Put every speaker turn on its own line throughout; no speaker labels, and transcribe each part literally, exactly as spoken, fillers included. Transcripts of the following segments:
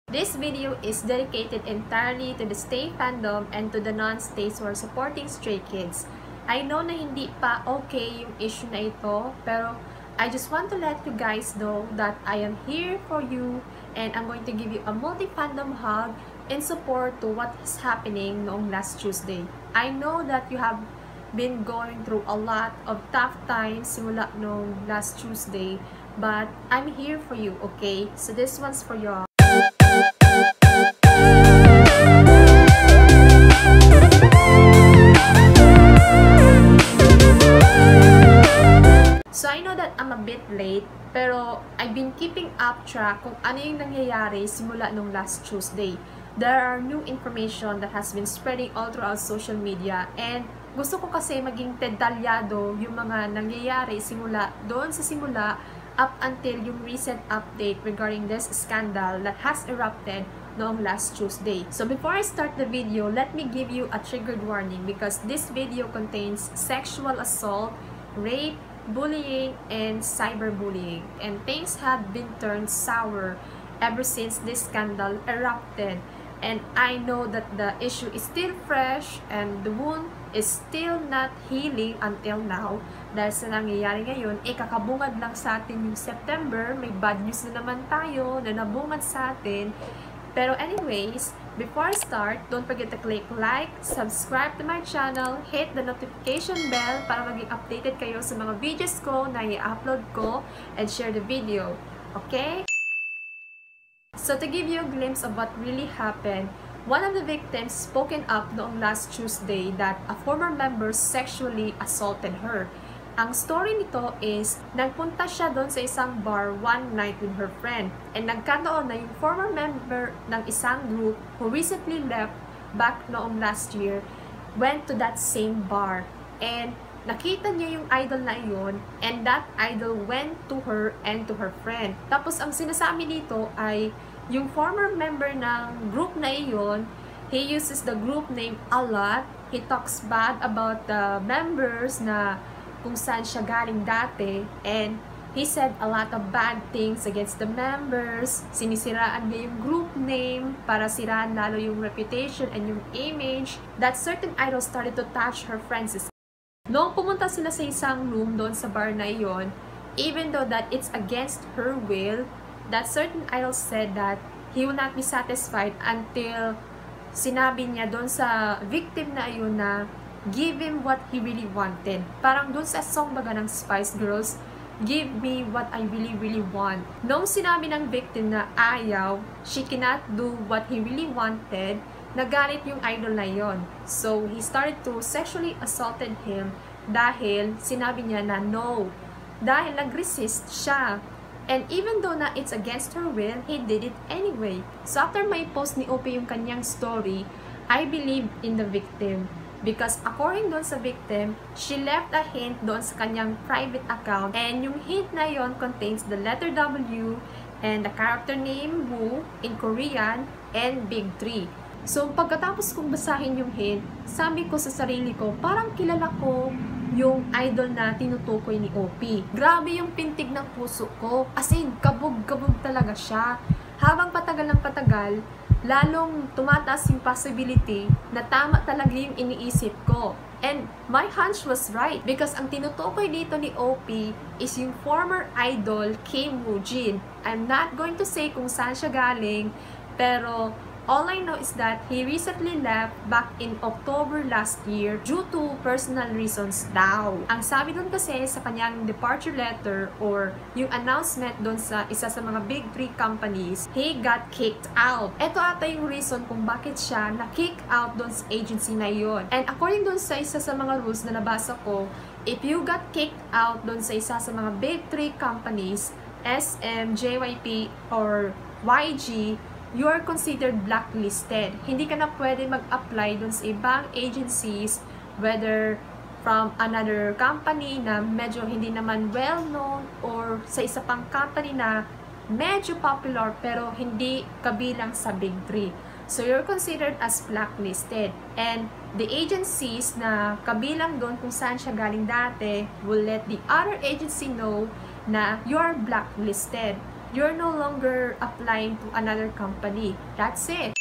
This video is dedicated entirely to the Stay fandom and to the non-stays who are supporting Stray Kids. I know na hindi pa okay yung issue na ito, pero I just want to let you guys know that I am here for you and I'm going to give you a multi-fandom hug in support to what is happening noong last Tuesday. I know that you have been going through a lot of tough times simula noong last Tuesday, but I'm here for you, okay? So this one's for you. So I know that I'm a bit late, pero I've been keeping up track kung ano yung nangyayari simula nung last Tuesday. There are new information that has been spreading all throughout social media, and gusto ko kasi maging detalyado yung mga nangyayari simula doon sa simula up until yung recent update regarding this scandal that has erupted noong last Tuesday. So before I start the video, let me give you a triggered warning because this video contains sexual assault, rape, bullying, and cyberbullying, and things have been turned sour ever since this scandal erupted. And I know that the issue is still fresh and the wound is still not healing until now. Dahil sa nangyayari ngayon, eh kakabungad lang sa atin yung September, may bad news na naman tayo na nabungad sa atin. Pero anyways, before I start, don't forget to click like, subscribe to my channel, hit the notification bell para maging updated kayo sa mga videos ko na i-upload ko, and share the video. Okay? So to give you a glimpse of what really happened, one of the victims spoken up noong last Tuesday that a former member sexually assaulted her. Ang story nito is, nagpunta siya doon sa isang bar one night with her friend, and nagkataon na yung former member ng isang group who recently left back noong last year went to that same bar, and nakita niya yung idol na iyon, and that idol went to her and to her friend. Tapos ang sinasabi dito ay yung former member ng group na iyon, he uses the group name a lot. He talks bad about the members na kung saan siya galing dati, and he said a lot of bad things against the members. Sinisiraan niya yung group name para siraan lalo yung reputation and yung image. That certain idol started to touch her friends. Noong pumunta sila sa isang room doon sa bar na iyon, even though that it's against her will, that certain idol said that he will not be satisfied until sinabi niya doon sa victim na iyon na give him what he really wanted. Parang dun sa song baga ng Spice Girls, give me what I really really want. Nung sinabi ng victim na ayaw, she cannot do what he really wanted, nagalit yung idol na yon. So he started to sexually assaulted him dahil sinabi niya na no. Dahil nag-resist siya. And even though na it's against her will, he did it anyway. So after may post ni O P yung kanyang story, I believe in the victim. Because according doon sa victim, she left a hint doon sa kanyang private account, and yung hint na yon contains the letter W and the character name Woo in Korean and Big Three. So pagkatapos kong basahin yung hint, sabi ko sa sarili ko, parang kilala ko yung idol na tinutukoy ni O P. Grabe yung pintig ng puso ko, as in kabog-kabog talaga siya. Habang patagal ng patagal, lalong tumataas yung possibility na tama talaga yung iniisip ko. And my hunch was right because ang tinutukoy dito ni O P is yung former idol Kim Woo Jin. I'm not going to say kung saan siya galing, pero all I know is that he recently left back in October last year due to personal reasons daw. Ang sabi doon kasi sa kanyang departure letter or yung announcement doon sa isa sa mga big three companies, he got kicked out. Ito ata yung reason kung bakit siya na-kick out doon sa agency na yon. And according doon sa isa sa mga rules na nabasa ko, if you got kicked out doon sa isa sa mga big three companies, S M, J Y P, or Y G, you are considered blacklisted. Hindi ka na pwede mag-apply dun sa ibang agencies, whether from another company na medyo hindi naman well-known or sa isa pang company na medyo popular pero hindi kabilang sa big three. So you're considered as blacklisted. And the agencies na kabilang doon kung saan siya galing dati will let the other agency know na you're blacklisted. you're no longer applying to another company. That's it.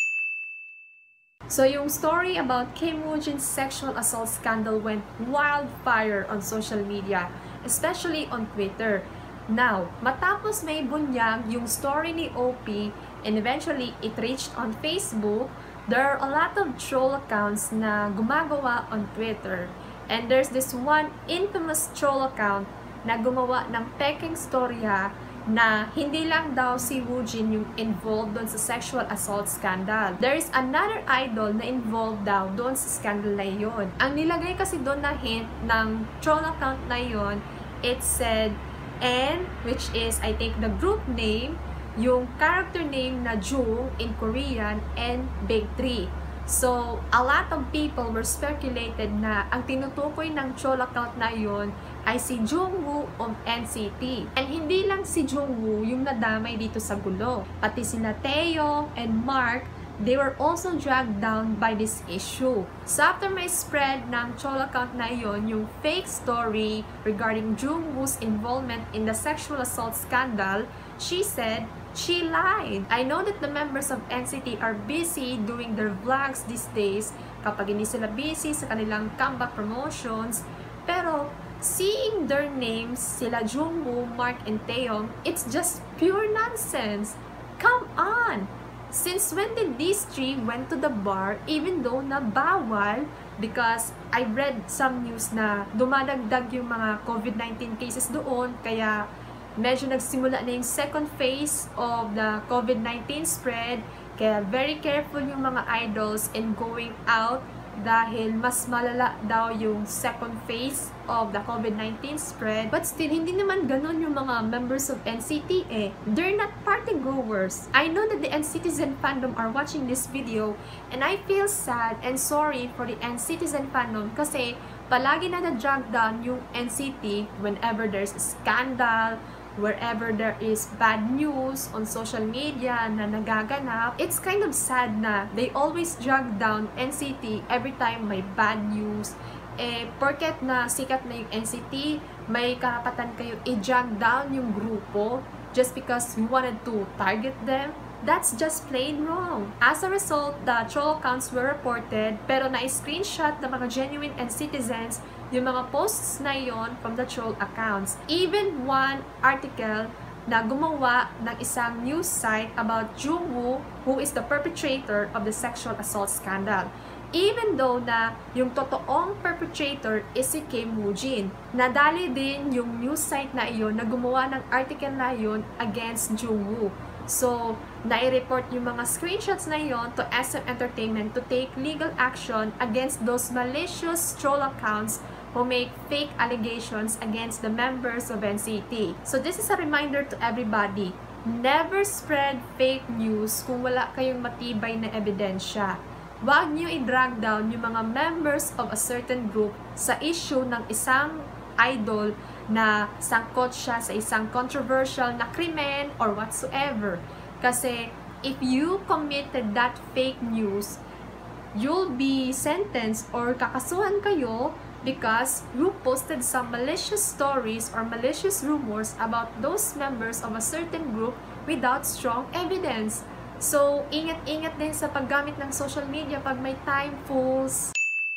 So yung story about Kim Woo-jin's sexual assault scandal went wildfire on social media, especially on Twitter. Now, matapos may bunyag yung story ni O P and eventually it reached on Facebook, there are a lot of troll accounts na gumagawa on Twitter. And there's this one infamous troll account na gumawa ng peking storya na hindi lang daw si Woojin yung involved doon sa sexual assault scandal. There is another idol na involved daw doon sa scandal na yun. Ang nilagay kasi doon na hint ng troll account na yun, it said, and which is, I think, the group name, yung character name na Jung in Korean, and Big Three. So, a lot of people were speculated na ang tinutukoy ng troll account na yun ay si Jungwoo of N C T. And hindi lang si Jungwoo yung nadamay dito sa gulo. Pati sila Taeyong and Mark, they were also dragged down by this issue. So after may spread ng troll account na yon, yung fake story regarding Jungwoo's involvement in the sexual assault scandal, she said she lied. I know that the members of N C T are busy doing their vlogs these days kapag hindi sila busy sa kanilang comeback promotions, pero seeing their names, sila Jungwoo, Mark, and Taeyong, it's just pure nonsense. Come on! Since when did these three went to the bar even though na bawal? Because I read some news na dumadagdag yung mga COVID nineteen cases doon, kaya medyo nagsimula na yung second phase of the COVID nineteen spread. Kaya very careful yung mga idols in going out dahil mas malala daw yung second phase of the COVID nineteen spread. But still, hindi naman ganun yung mga members of N C T eh. They're not party goers. I know that the N-Citizen fandom are watching this video and I feel sad and sorry for the N-Citizen fandom kasi palagi na na-drag down yung N C T whenever there's a scandal, wherever there is bad news on social media na nagaganap. It's kind of sad na they always drag down N C T every time may bad news. Eh, porket na sikat na yung N C T, may karapatan kayo i-drag down yung grupo just because you wanted to target them. That's just plain wrong. As a result, the troll accounts were reported, pero na-screenshot ng mga genuine N-Citizens yung mga posts na yon from the troll accounts. Even one article na gumawa ng isang news site about Jungwoo, who is the perpetrator of the sexual assault scandal. Even though na yung totoong perpetrator is si Kim Woo-jin. Nadali din yung news site na iyon na gumawa ng article na iyon against Jungwoo. So, nai-report yung mga screenshots na yon to S M Entertainment to take legal action against those malicious troll accounts who make fake allegations against the members of N C T. So, this is a reminder to everybody, never spread fake news kung wala kayong matibay na ebidensya. Huwag nyo i-drag down yung mga members of a certain group sa issue ng isang idol na sangkot siya sa isang controversial na krimen or whatsoever. Kasi if you committed that fake news, you'll be sentenced or kakasuhan kayo because you posted some malicious stories or malicious rumors about those members of a certain group without strong evidence. So, ingat-ingat din sa paggamit ng social media pag may time, fools.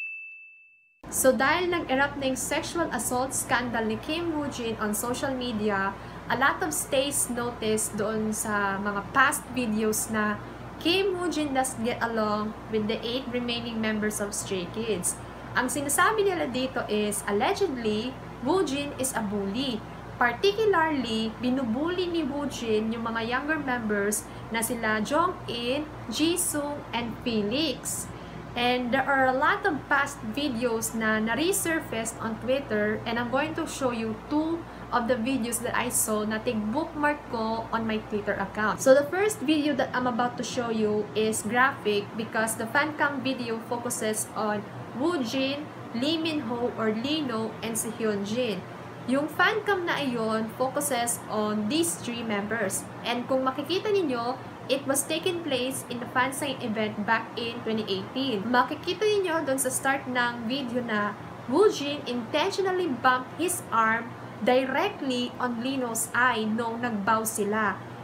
So, dahil nag-erupt na yung sexual assault scandal ni Kim Woo-jin on social media, a lot of stays noticed doon sa mga past videos na Kim Woo-jin does get along with the eight remaining members of Stray Kids. Ang sinasabi nila dito is, allegedly, Woo-jin is a bully. Particularly, binubuli ni Woojin yung mga younger members na sila Jong-in, Jisung, and Felix. And there are a lot of past videos na na-resurfaced on Twitter and I'm going to show you two of the videos that I saw na tig-bookmark ko on my Twitter account. So the first video that I'm about to show you is graphic because the fancam video focuses on Woojin, Lee Min-ho or Lino, and si Hyunjin. Yung fancam na iyon focuses on these three members. And kung makikita ninyo, it was taken place in the fansign event back in twenty eighteen. Makikita ninyo doon sa start ng video na Woojin intentionally bumped his arm directly on Lino's eye nung nagbow sila.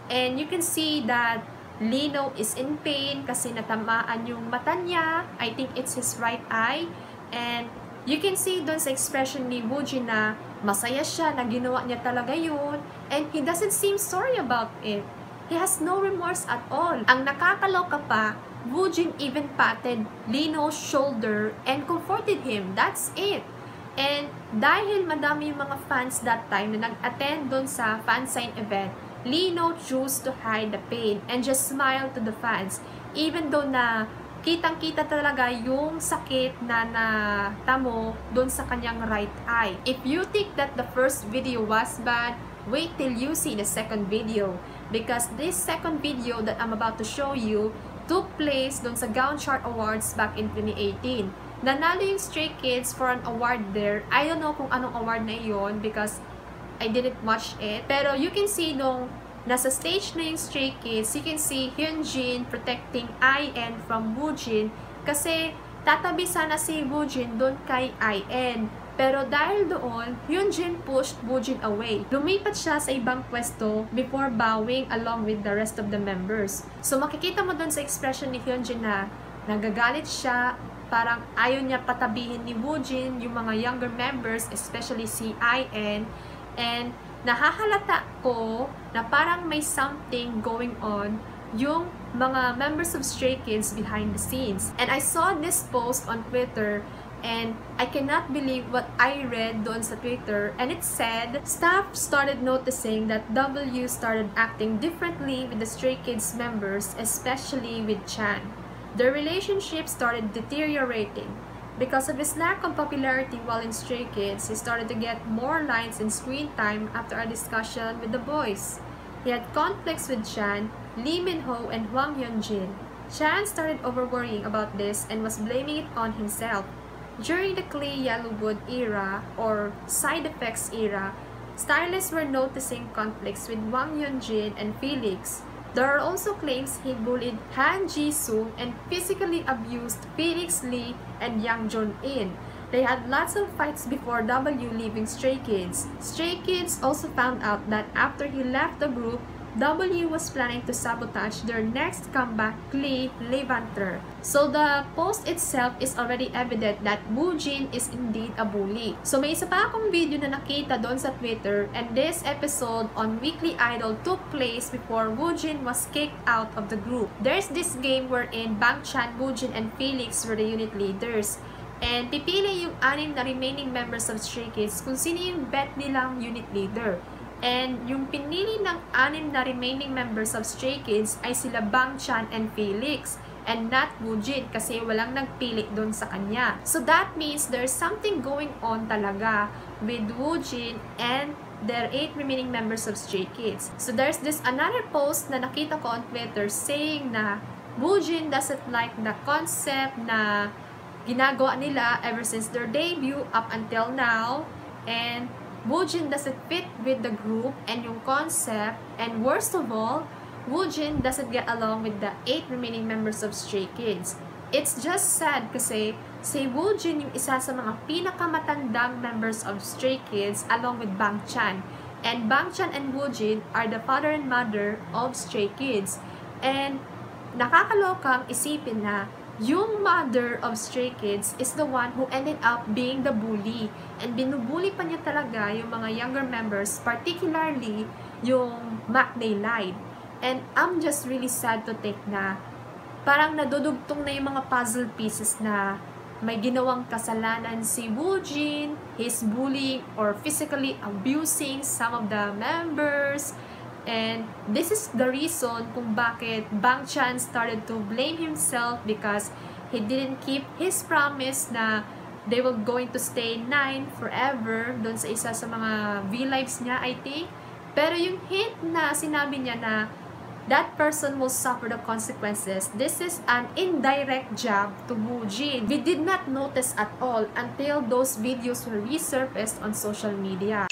And you can see that Lino is in pain kasi natamaan yung mata niya. I think it's his right eye. And you can see doon sa expression ni Woojin na masaya siya na ginawa niya talaga yun. And he doesn't seem sorry about it. He has no remorse at all. Ang nakakaloka pa, Woojin even patted Lino's shoulder and comforted him. That's it. And dahil madami yung mga fans that time na nag-attend doon sa fan sign event, Lino chose to hide the pain and just smile to the fans. Even though na kitang-kita talaga yung sakit na natamo doon sa kanyang right eye. If you think that the first video was bad, wait till you see the second video. Because this second video that I'm about to show you took place doon sa Gaon Chart Awards back in twenty eighteen. Nanalo yung Stray Kids for an award there. I don't know kung anong award na iyon because I didn't watch it. Pero you can see nung nasa stage na yung Stray Kids, you can see Hyunjin protecting I N from Woojin kasi tatabi sana si Woojin doon kay I N. Pero dahil doon, Hyunjin pushed Woojin away. Lumipat siya sa ibang pwesto before bowing along with the rest of the members. So makikita mo doon sa expression ni Hyunjin na nagagalit siya, parang ayaw niya patabihin ni Woojin yung mga younger members, especially si I N. And nahahalata ko na parang may something going on yung mga members of Stray Kids behind the scenes. And I saw this post on Twitter and I cannot believe what I read doon sa Twitter. And it said, staff started noticing that W started acting differently with the Stray Kids members, especially with Chan. Their relationship started deteriorating. Because of his lack of popularity while in Stray Kids, he started to get more lines and screen time after a discussion with the boys. He had conflicts with Chan, Lee Min-ho, and Hwang Hyun-jin. Chan started over-worrying about this and was blaming it on himself. During the Clay Yellowwood era, or Side Effects era, stylists were noticing conflicts with Hwang Hyun-jin and Felix. There are also claims he bullied Han Ji-soo and physically abused Felix Lee and Yang Jong-in. They had lots of fights before W leaving Stray Kids. Stray Kids also found out that after he left the group, W was planning to sabotage their next comeback, Glee Levanter. So the post itself is already evident that Woojin is indeed a bully. So may isa pa akong video na nakita doon sa Twitter, and this episode on Weekly Idol took place before Woojin was kicked out of the group. There's this game wherein Bang Chan, Woojin, and Felix were the unit leaders. And pipili yung anim na remaining members of Stray Kids kung sino yung bet nilang unit leader. And yung pinili ng anim na remaining members of Stray Kids ay sila Bang Chan and Felix, and not Woojin kasi walang nagpili doon sa kanya. So that means there's something going on talaga with Woojin and their eight remaining members of Stray Kids. So there's this another post na nakita ko on Twitter saying na Woojin doesn't like the concept na ginagawa nila ever since their debut up until now, and Woojin doesn't fit with the group and yung concept, and worst of all, Woojin doesn't get along with the eight remaining members of Stray Kids. It's just sad kasi si Woojin yung isa sa mga pinakamatandang members of Stray Kids along with Bang Chan. And Bang Chan and Woojin are the father and mother of Stray Kids. And nakakalokang isipin na yung mother of Stray Kids is the one who ended up being the bully. And binubuli pa niya talaga yung mga younger members, particularly yung Maknae Light. And I'm just really sad to think na parang nadudugtong na yung mga puzzle pieces na may ginawang kasalanan si Woojin, he's bullying or physically abusing some of the members. And this is the reason kung bakit Bang Chan started to blame himself because he didn't keep his promise na they were going to stay nine forever doon sa isa sa mga V-Lives niya, I think. Pero yung hint na sinabi niya na that person will suffer the consequences, this is an indirect jab to Woojin. We did not notice at all until those videos were resurfaced on social media.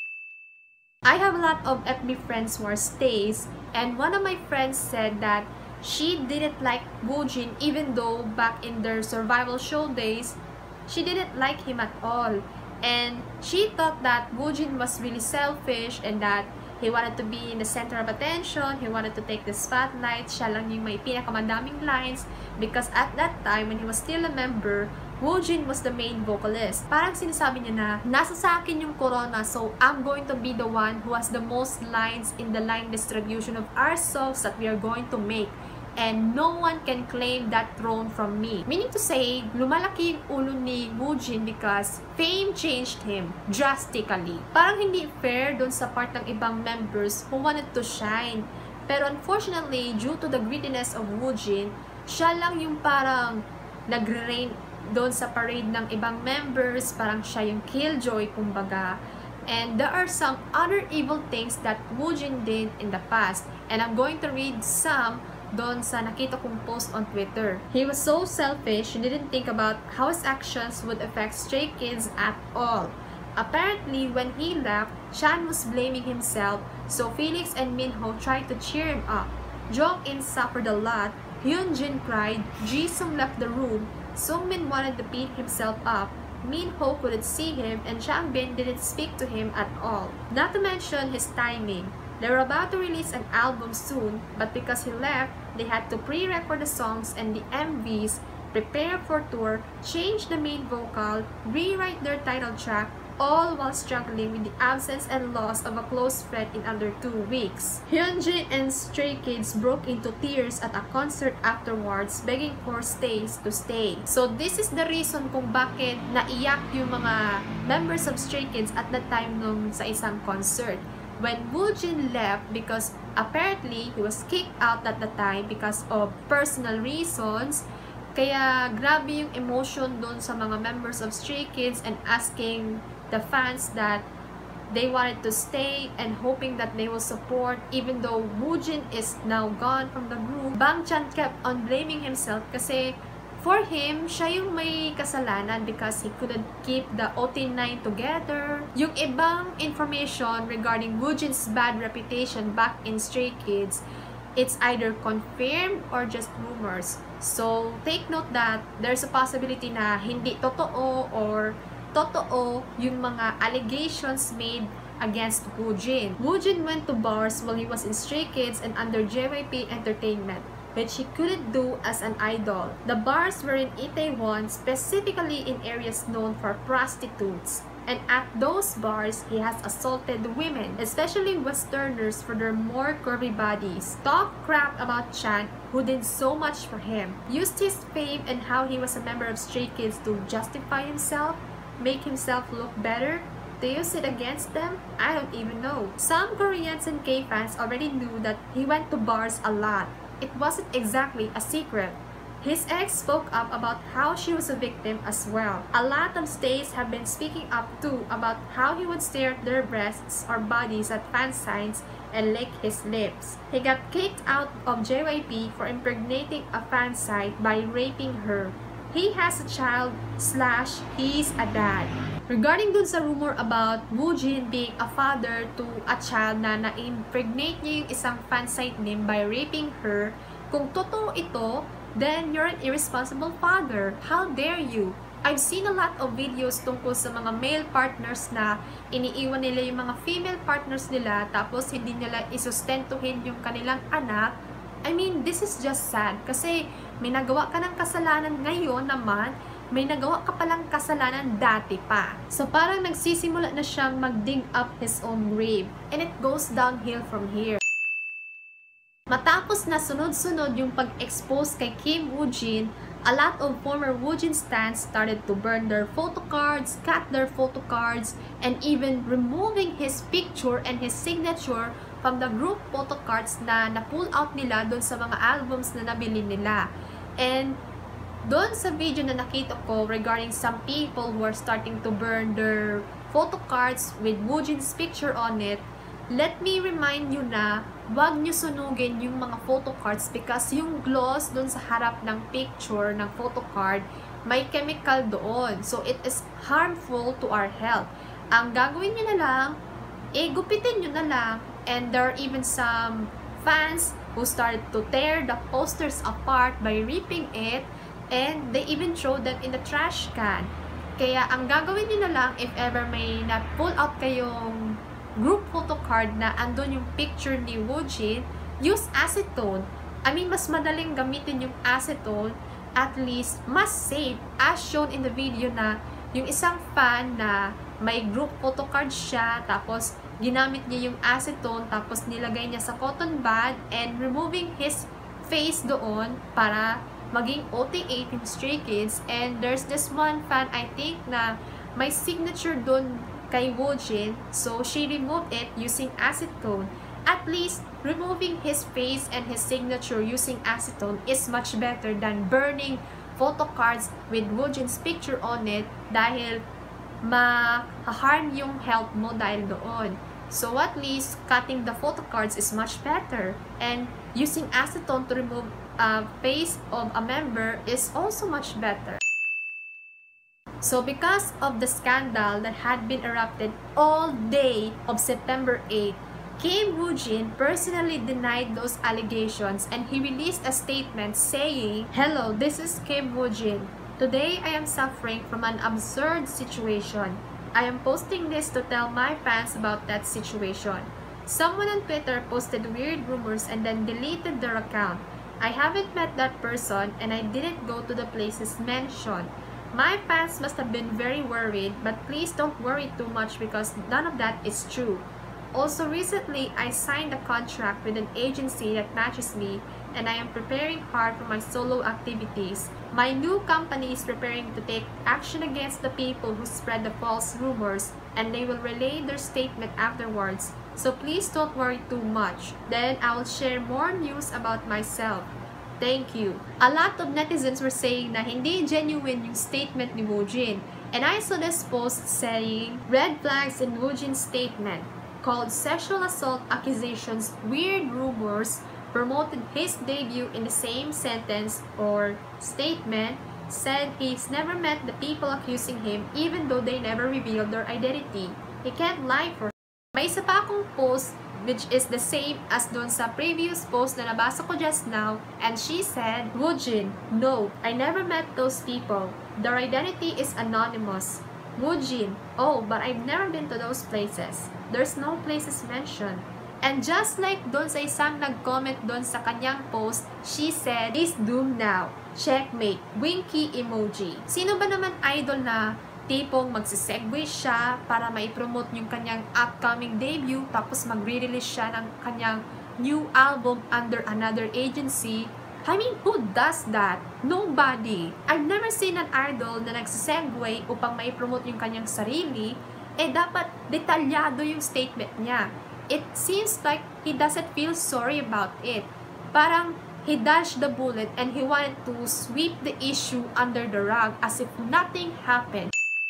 I have a lot of F B friends who are stays, and one of my friends said that she didn't like Woojin even though back in their survival show days, she didn't like him at all. And she thought that Woojin was really selfish and that He wanted to be in the center of attention. He wanted to take the spotlight. Siya lang yung may pinakamadaming lines because at that time, when he was still a member, Woojin was the main vocalist. Parang sinasabi niya na, nasa sa akin yung corona, so I'm going to be the one who has the most lines in the line distribution of our songs that we are going to make. And no one can claim that throne from me. Meaning to say, lumalaki yung ulo ni Woojin because fame changed him drastically. Parang hindi fair dun sa part ng ibang members who wanted to shine. Pero unfortunately, due to the greediness of Woojin, siya lang yung parang nagre-reign doon sa parade ng ibang members. Parang siya yung killjoy, kumbaga. And there are some other evil things that Woojin did in the past. And I'm going to read some doon sa nakita kong post on Twitter. He was so selfish, he didn't think about how his actions would affect Stray Kids at all. Apparently, when he left, Chan was blaming himself, so Felix and Minho tried to cheer him up. Jongin suffered a lot, Hyunjin cried, Jisung left the room, Sungmin wanted to beat himself up, Minho couldn't see him, and Changbin didn't speak to him at all. Not to mention his timing. They were about to release an album soon, but because he left, they had to pre-record the songs and the M Vs, prepare for tour, change the main vocal, rewrite their title track, all while struggling with the absence and loss of a close friend in under two weeks. Hyunjin and Stray Kids broke into tears at a concert afterwards, begging for Stays to stay. So this is the reason kung bakit naiyak yung mga members of Stray Kids at that time nung sa isang concert. When Woojin left, because apparently he was kicked out at the time because of personal reasons, kaya grabe yung emotion doon sa mga members of Stray Kids and asking the fans that they wanted to stay and hoping that they will support even though Woojin is now gone from the group. Bang Chan kept on blaming himself kasi for him, siya yung may kasalanan because he couldn't keep the O T nine together. Yung ibang information regarding Woojin's bad reputation back in Stray Kids, it's either confirmed or just rumors. So, take note that there's a possibility na hindi totoo or totoo yung mga allegations made against Woojin. Woojin went to bars while he was in Stray Kids and under J Y P Entertainment, which he couldn't do as an idol. The bars were in Itaewon, specifically in areas known for prostitutes. And at those bars, he has assaulted women, especially Westerners for their more curvy bodies. Talk crap about Chan, who did so much for him. Used his fame and how he was a member of Stray Kids to justify himself, make himself look better. To use it against them? I don't even know. Some Koreans and K-fans already knew that he went to bars a lot. It wasn't exactly a secret. His ex spoke up about how she was a victim as well. A lot of stays have been speaking up too about how he would stare at their breasts or bodies at fan signs and lick his lips. He got kicked out of J Y P for impregnating a fan site by raping her. He has a child slash he's a dad. Regarding dun sa rumor about Woojin being a father to a child na na-impregnate niya yung isang fan site name by raping her, kung totoo ito, then you're an irresponsible father. How dare you? I've seen a lot of videos tungkol sa mga male partners na iniiwan nila yung mga female partners nila tapos hindi nila isustentuhin yung kanilang anak. I mean, this is just sad kasi may nagawa ka ng kasalanan ngayon naman, may nagawa ka palang kasalanan dati pa. So parang nagsisimula na siyang mag-dig up his own grave. And it goes downhill from here. Matapos na sunod-sunod yung pag-expose kay Kim Woojin, a lot of former Woojin stans started to burn their photo cards, cut their photo cards, and even removing his picture and his signature from the group photo cards na na-pull out nila doon sa mga albums na nabili nila. And doon sa video na nakita ko regarding some people who are starting to burn their photo cards with Woojin's picture on it, let me remind you na wag nyo sunugin yung mga photo cards because yung gloss doon sa harap ng picture ng photo card, may chemical doon. So, it is harmful to our health. Ang gagawin nyo na lang, eh, gupitin nyo na lang. And there are even some fans who started to tear the posters apart by ripping it. And they even throw them in the trash can. Kaya ang gagawin nyo na lang if ever may na-pull out kayong group photo card na andun yung picture ni Woojin, use acetone. I mean, mas madaling gamitin yung acetone, at least mas safe, as shown in the video na yung isang fan na may group photo card siya, tapos ginamit niya yung acetone, tapos nilagay niya sa cotton bud and removing his face doon para maging O T A Team Stray Kids. And there's this one fan, I think, na may signature doon kay Woojin, so she removed it using acetone. At least, removing his face and his signature using acetone is much better than burning photo cards with Woojin's picture on it dahil ma-harm yung health mo dahil doon. So at least, cutting the photo cards is much better. And using acetone to remove a face of a member is also much better. So because of the scandal that had been erupted all day of September eighth, Kim Woojin personally denied those allegations and he released a statement saying, "Hello, this is Kim Woojin. Today I am suffering from an absurd situation. I am posting this to tell my fans about that situation. Someone on Twitter posted weird rumors and then deleted their account. I haven't met that person and I didn't go to the places mentioned. My fans must have been very worried, but please don't worry too much because none of that is true. Also, recently, I signed a contract with an agency that matches me, and I am preparing hard for my solo activities. My new company is preparing to take action against the people who spread the false rumors, and they will relay their statement afterwards. So please don't worry too much. Then I will share more news about myself. Thank you." A lot of netizens were saying na hindi genuine yung statement ni Woojin, and I saw this post saying, "Red flags in Woojin's statement. Called sexual assault accusations weird rumors, promoted his debut in the same sentence or statement, said he's never met the people accusing him even though they never revealed their identity. He can't lie for." May isa pa akong post which is the same as doon sa previous post na nabasa ko just now, and she said, "Woojin, no, I never met those people. Their identity is anonymous." Woojin, "Oh, but I've never been to those places. There's no places mentioned." And just like doon sa isang nag-comment doon sa kanyang post, she said, "He's doomed now. Checkmate. Winky emoji." Sino ba naman idol na tipong magsisegue siya para maipromote yung kanyang upcoming debut tapos magre-release siya ng kanyang new album under another agency? I mean, who does that? Nobody. I've never seen an idol na nagsisegue upang maipromote yung kanyang sarili. Eh, dapat detalyado yung statement niya. It seems like he doesn't feel sorry about it. Parang he dodged the bullet and he wanted to sweep the issue under the rug as if nothing happened.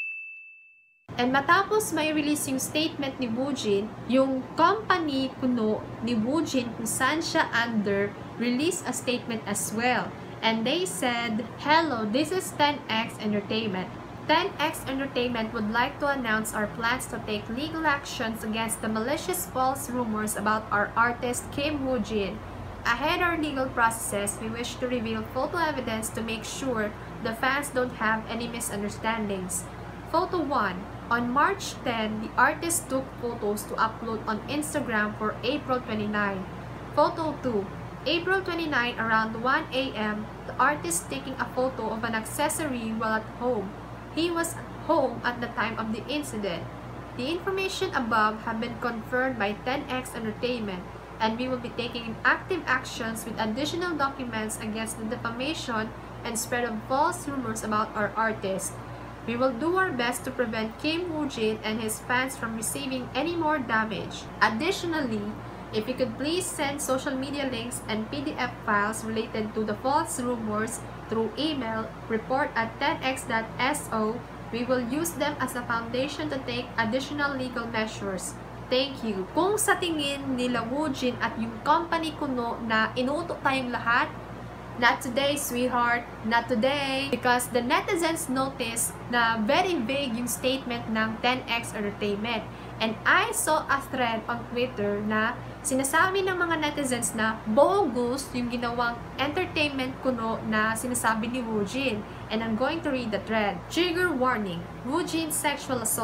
And matapos may release yung statement ni Woojin, yung company kuno ni Woojin kung saan siya under, released a statement as well. And they said, "Hello, this is ten X Entertainment. ten X Entertainment would like to announce our plans to take legal actions against the malicious false rumors about our artist Kim Woojin. Ahead our legal processes, we wish to reveal photo evidence to make sure the fans don't have any misunderstandings. Photo one. On March tenth, the artist took photos to upload on Instagram for April twenty-ninth. Photo two. April twenty-ninth around one A M, the artist taking a photo of an accessory while at home. He was at home at the time of the incident. The information above have been confirmed by ten X Entertainment, and we will be taking active actions with additional documents against the defamation and spread of false rumors about our artist. We will do our best to prevent Kim Woojin and his fans from receiving any more damage. Additionally, if you could please send social media links and P D F files related to the false rumors through email, report at ten x dot s o, we will use them as a foundation to take additional legal measures. Thank you." Kung sa tingin nila Woojin at yung company kuno na inuutok tayong lahat, not today, sweetheart, not today. Because the netizens noticed na very vague yung statement ng ten X Entertainment. And I saw a thread on Twitter na sinasabi ng mga netizens na bogus yung ginawang entertainment kuno na sinasabi ni Woojin. And I'm going to read the thread. Trigger warning. Woojin sexual assault.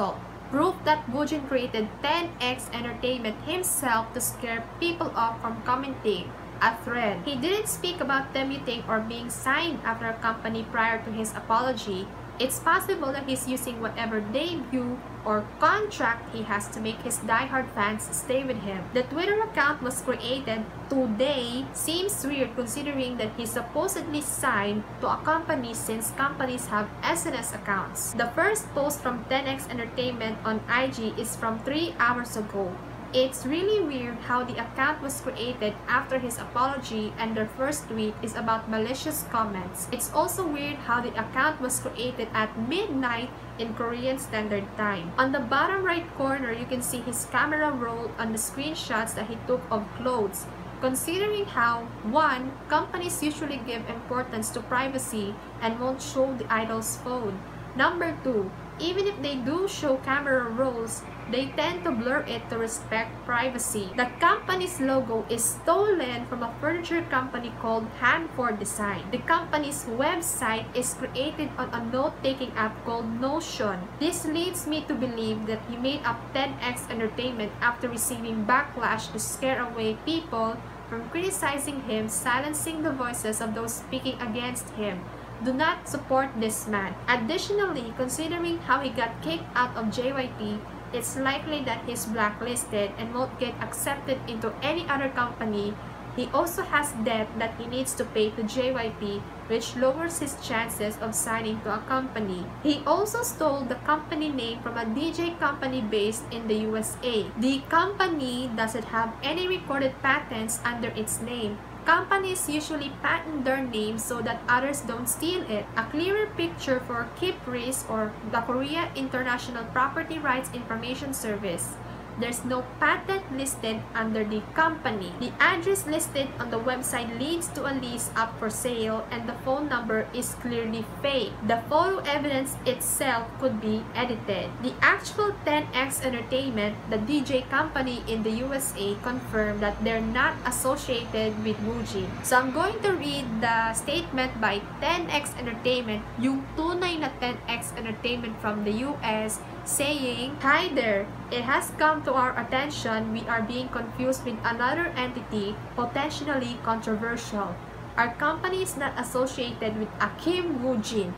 proof that Woojin created ten X Entertainment himself to scare people off from commenting a thread. He didn't speak about debuting or being signed after a company prior to his apology. It's possible that he's using whatever debut or contract he has to make his diehard fans stay with him. The Twitter account was created today. Seems weird considering that he supposedly signed to a company since companies have S N S accounts. The first post from ten X Entertainment on I G is from three hours ago. It's really weird how the account was created after his apology and their first tweet is about malicious comments. It's also weird how the account was created at midnight in Korean Standard Time. On the bottom right corner, you can see his camera roll on the screenshots that he took of clothes. Considering how, one, companies usually give importance to privacy and won't show the idol's phone. Number two, even if they do show camera rolls, they tend to blur it to respect privacy. The company's logo is stolen from a furniture company called Hanford Design. The company's website is created on a note-taking app called Notion. This leads me to believe that he made up ten X Entertainment after receiving backlash to scare away people from criticizing him, silencing the voices of those speaking against him. Do not support this man. Additionally, considering how he got kicked out of J Y P, it's likely that he's blacklisted and won't get accepted into any other company. He also has debt that he needs to pay to J Y P, which lowers his chances of signing to a company. He also stole the company name from a D J company based in the U S A. The company doesn't have any recorded patents under its name. Companies usually patent their names so that others don't steal it. A clearer picture for KIPRIS or the Korea International Property Rights Information Service. There's no patent listed under the company. The address listed on the website leads to a lease up for sale and the phone number is clearly fake. The photo evidence itself could be edited. The actual ten X Entertainment, the D J company in the U S A, confirmed that they're not associated with Woojin. So I'm going to read the statement by ten X Entertainment, yung tunay na ten X Entertainment from the U S, saying, "Hi there, it has come to our attention we are being confused with another entity potentially controversial. Our company is not associated with Akim Woojin.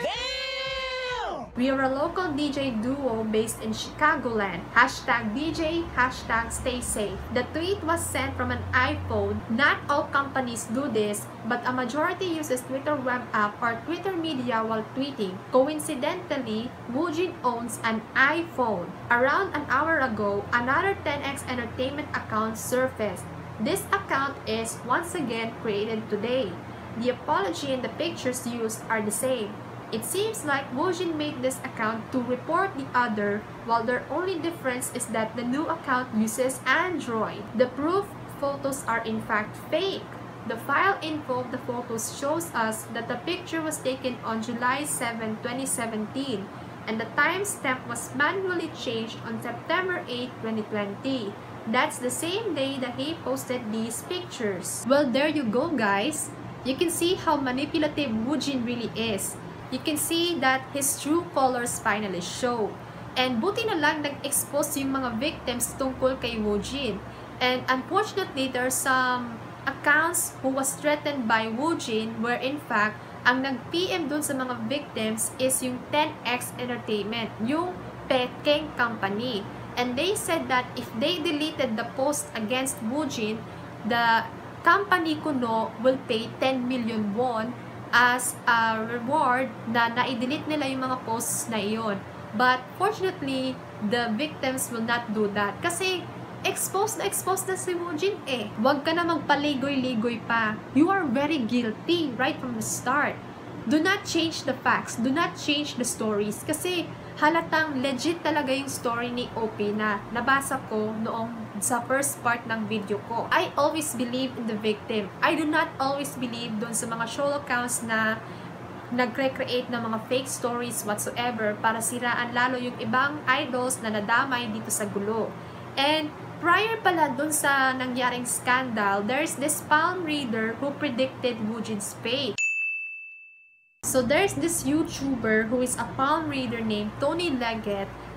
We are a local D J duo based in Chicagoland. Hashtag D J, hashtag stay safe." The tweet was sent from an iPhone. Not all companies do this, but a majority uses Twitter web app or Twitter media while tweeting. Coincidentally, Woojin owns an iPhone. Around an hour ago, another ten X Entertainment account surfaced. This account is once again created today. The apology and the pictures used are the same. It seems like Woojin made this account to report the other, while their only difference is that the new account uses Android. The proof photos are in fact fake. The file info of the photos shows us that the picture was taken on July seventh, twenty seventeen, and the timestamp was manually changed on September eighth, twenty twenty. That's the same day that he posted these pictures. Well, there you go, guys. You can see how manipulative Woojin really is. You can see that his true colors finally show. And buti na lang nag-expose yung mga victims tungkol kay Woojin. And unfortunately, there are some accounts who was threatened by Woojin where in fact, ang nag-P M dun sa mga victims is yung ten X Entertainment, yung Peking company. And they said that if they deleted the post against Woojin, the company kuno will pay ten million won as a reward na na-delete nila yung mga posts na iyon. But fortunately, the victims will not do that. Kasi exposed na exposed na si Woojin eh. Huwag ka na magpaligoy-ligoy pa. You are very guilty right from the start. Do not change the facts. Do not change the stories. Kasi halatang legit talaga yung story ni O P na nabasa ko noong sa first part ng video ko. I always believe in the victim. I do not always believe doon sa mga show accounts na nagre-create ng mga fake stories whatsoever para siraan lalo yung ibang idols na nadamay dito sa gulo. And prior pala doon sa nangyaring scandal, there's this palm reader who predicted Woojin's fate. So there's this YouTuber who is a palm reader named Tony Leggett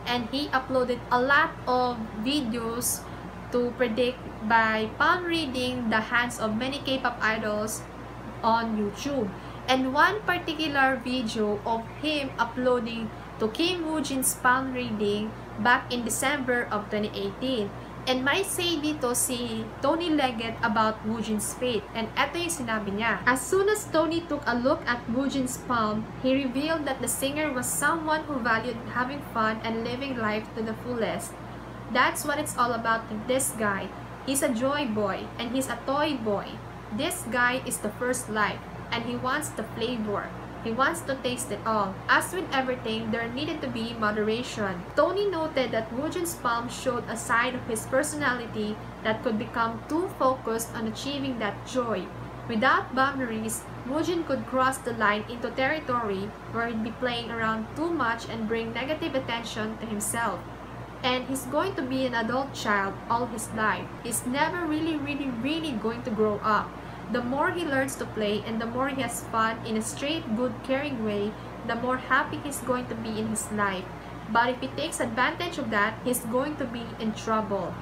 and he uploaded a lot of videos to predict by palm reading the hands of many K-pop idols on YouTube. And one particular video of him uploading to Kim Woojin's palm reading back in December of twenty eighteen. And may say dito si Tony Leggett about Woojin's fate. And eto yung sinabi niya. As soon as Tony took a look at Woojin's palm, he revealed that the singer was someone who valued having fun and living life to the fullest. That's what it's all about with this guy. He's a joy boy and he's a toy boy. This guy is the first life and he wants the flavor. He wants to taste it all. As with everything, there needed to be moderation. Tony noted that Woojin's palm showed a side of his personality that could become too focused on achieving that joy. Without boundaries, Woojin could cross the line into territory where he'd be playing around too much and bring negative attention to himself. And he's going to be an adult child all his life. He's never really, really, really going to grow up. The more he learns to play and the more he has fun in a straight, good, caring way, the more happy he's going to be in his life. But if he takes advantage of that, he's going to be in trouble.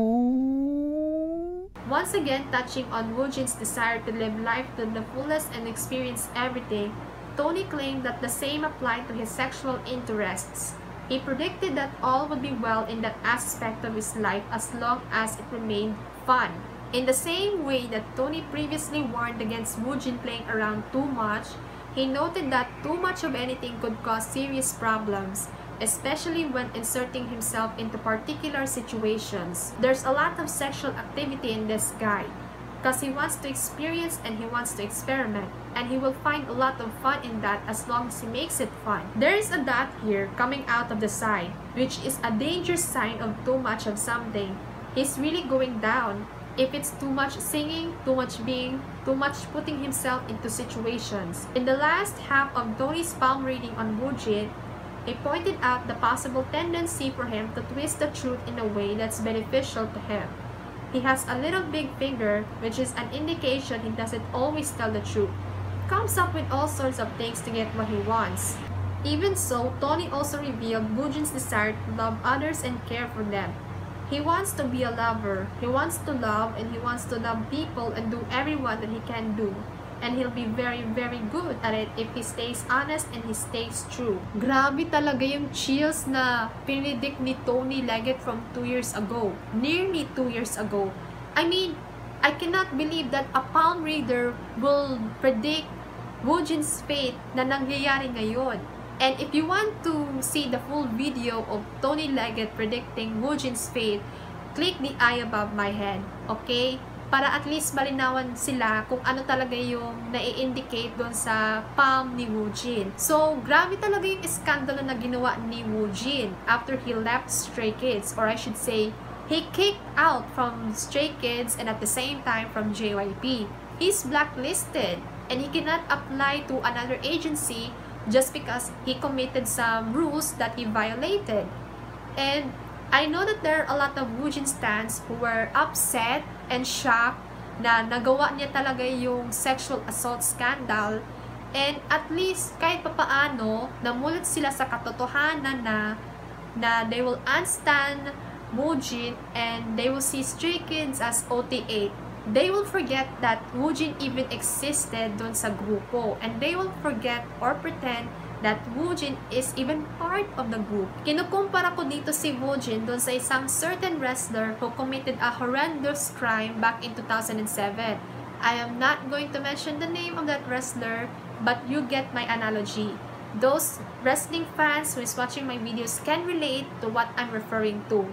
Oh.
Once again, touching on Woojin's desire to live life to the fullest and experience everything, Tony claimed that the same applied to his sexual interests. He predicted that all would be well in that aspect of his life as long as it remained fun. In the same way that Tony previously warned against Woojin playing around too much, he noted that too much of anything could cause serious problems, especially when inserting himself into particular situations. There's a lot of sexual activity in this guy, because he wants to experience and he wants to experiment, and he will find a lot of fun in that as long as he makes it fun. There is a dot here coming out of the side, which is a dangerous sign of too much of something. He's really going down. If it's too much singing, too much being, too much putting himself into situations. In the last half of Tony's palm reading on Woojin, he pointed out the possible tendency for him to twist the truth in a way that's beneficial to him. He has a little big finger, which is an indication he doesn't always tell the truth. He comes up with all sorts of things to get what he wants. Even so, Tony also revealed Woojin's desire to love others and care for them. He wants to be a lover, he wants to love, and he wants to love people and do everyone that he can do. And he'll be very, very good at it if he stays honest and he stays true. Grabe talaga yung chills na pinredict ni Tony Leggett from two years ago. Nearly two years ago. I mean, I cannot believe that a palm reader will predict Woojin's fate na nangyayari ngayon. And if you want to see the full video of Tony Leggett predicting Woojin's fate, click the eye above my head, okay? Para at least malinawan sila kung ano talaga yung nai-indicate doon sa palm ni Woojin. So, grabe talaga yung iskandalo na ginawa ni Woojin after he left Stray Kids, or I should say, he kicked out from Stray Kids and at the same time from J Y P. He's blacklisted and he cannot apply to another agency just because he committed some rules that he violated. And I know that there are a lot of Woojin stans who were upset and shocked na nagawa niya talaga yung sexual assault scandal, and at least kahit papaano namulat sila sa katotohanan na na they will unstan Woojin and they will see Stray Kids as O T A. They will forget that Woojin even existed dun sa grupo, and they will forget or pretend that Woojin is even part of the group. Kinukumpara ko dito si Woojin dun sa isang certain wrestler who committed a horrendous crime back in two thousand seven. I am not going to mention the name of that wrestler, but you get my analogy. Those wrestling fans who is watching my videos can relate to what I'm referring to.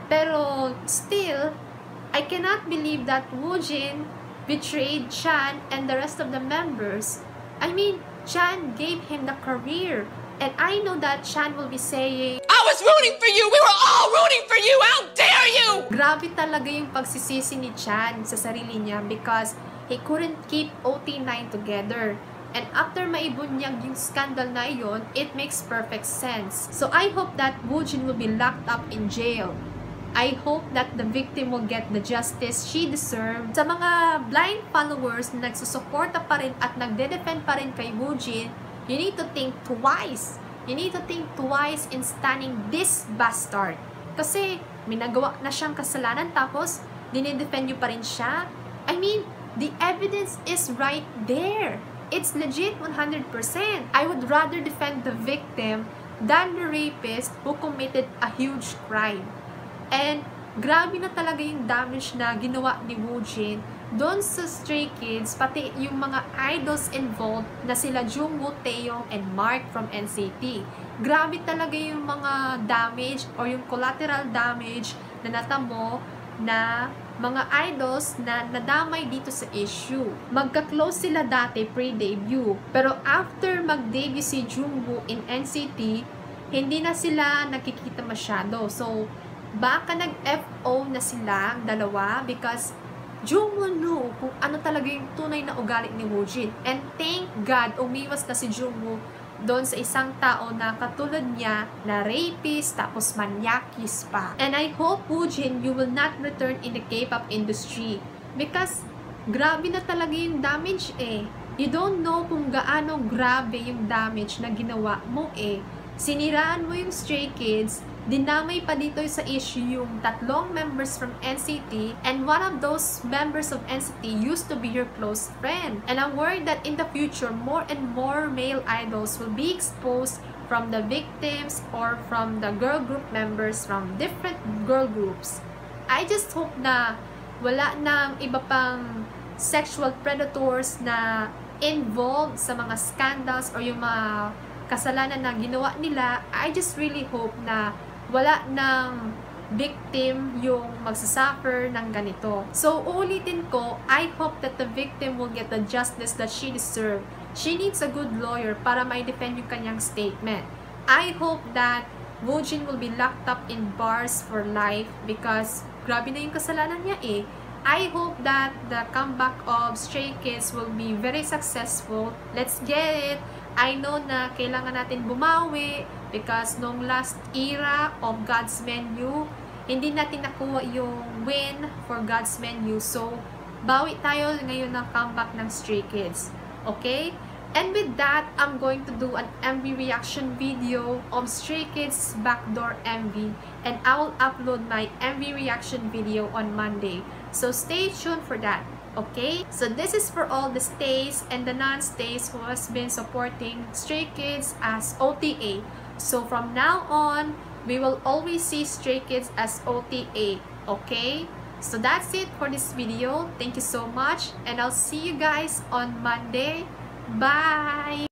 Pero still, I cannot believe that Woojin betrayed Chan and the rest of the members. I mean, Chan gave him the career. And I know that Chan will be saying,
I was rooting for you! We were all rooting for you! How dare you!
Grabe talaga yung pagsisisi ni Chan sa sarili niya because he couldn't keep O T nine together. And after maibunyag yung scandal na iyon, it makes perfect sense. So I hope that Woojin will be locked up in jail. I hope that the victim will get the justice she deserves. Sa mga blind followers na nagsusuporta pa rin at nagde-defend pa rin kay Woojin, you need to think twice you need to think twice in stunning this bastard. Kasi may nagawa na siyang kasalanan tapos dinidefend nyo pa rin siya. I mean, the evidence is right there. It's legit one hundred percent. I would rather defend the victim than the rapist who committed a huge crime. And grabe na talaga yung damage na ginawa ni Woojin doon sa Stray Kids, pati yung mga idols involved na sila Jungwoo, Taeyong, and Mark from N C T. Grabe talaga yung mga damage or yung collateral damage na natamo na mga idols na nadamay dito sa issue. Magka-close sila dati pre-debut, pero after mag-debut si Jungwoo in N C T, hindi na sila nakikita masyado. So, baka nag-F O na sila, dalawa, because Jungwoo knew kung ano talaga yung tunay na ugali ni Woojin. And thank God, umiwas na si Jungwoo doon sa isang tao na katulad niya, na rapist, tapos manyakis pa. And I hope, Woojin, you will not return in the K-pop industry. Because, grabe na talaga yung damage eh. You don't know kung gaano grabe yung damage na ginawa mo eh. Siniraan mo yung Stray Kids, dinamay pa dito sa issue yung tatlong members from N C T, and one of those members of N C T used to be your close friend. And I'm worried that in the future, more and more male idols will be exposed from the victims or from the girl group members from different girl groups. I just hope na wala nang iba pang sexual predators na involved sa mga scandals or yung mga kasalanan na ginawa nila. I just really hope na wala ng victim yung magsasuffer ng ganito. So, ulitin ko, I hope that the victim will get the justice that she deserves. She needs a good lawyer para ma-defend yung kanyang statement. I hope that Woojin will be locked up in bars for life because grabe na yung kasalanan niya eh. I hope that the comeback of Stray Kids will be very successful. Let's get it! I know na kailangan natin bumawi because nung last era of God's Menu, hindi natin nakuha yung win for God's Menu. So, bawi tayo ngayon ng comeback ng Stray Kids. Okay? And with that, I'm going to do an M V reaction video of Stray Kids Backdoor M V, and I will upload my M V reaction video on Monday. So stay tuned for that. Okay? So this is for all the stays and the non-stays who has been supporting Stray Kids as O T A. So from now on, we will always see Stray Kids as O T A. Okay? So that's it for this video. Thank you so much, and I'll see you guys on Monday. Bye!